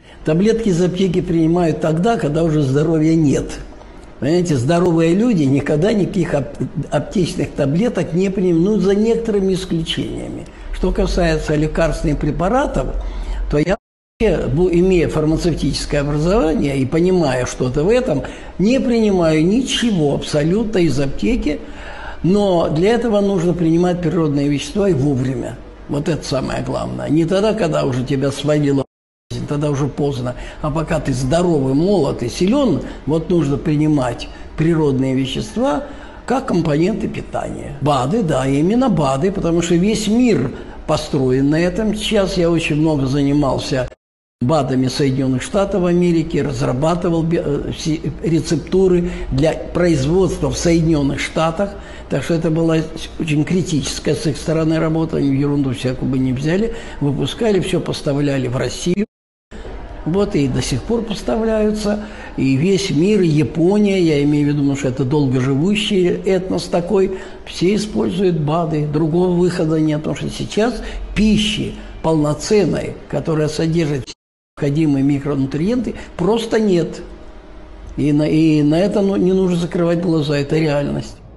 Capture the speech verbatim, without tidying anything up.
Таблетки из аптеки принимают тогда, когда уже здоровья нет. Понимаете, здоровые люди никогда никаких аптечных таблеток не принимают, ну, за некоторыми исключениями. Что касается лекарственных препаратов, то я, имея фармацевтическое образование и понимая что-то в этом, не принимаю ничего абсолютно из аптеки, но для этого нужно принимать природные вещества и вовремя. Вот это самое главное. Не тогда, когда уже тебя свалило, тогда уже поздно. А пока ты здоровый, молод и силен, вот нужно принимать природные вещества как компоненты питания. БАДы, да, именно БАДы, потому что весь мир построен на этом. Сейчас я очень много занимался БАДами Соединенных Штатов Америки, разрабатывал рецептуры для производства в Соединенных Штатах. Так что это была очень критическая с их стороны работа, они ерунду всякую бы не взяли, выпускали, все поставляли в Россию. Вот и до сих пор поставляются. И весь мир, Япония, я имею в виду, что это долгоживущий этнос такой, все используют БАДы, другого выхода нет. Потому что сейчас пищи полноценной, которая содержит все необходимые микронутриенты, просто нет. И на, и на это не нужно закрывать глаза, это реальность.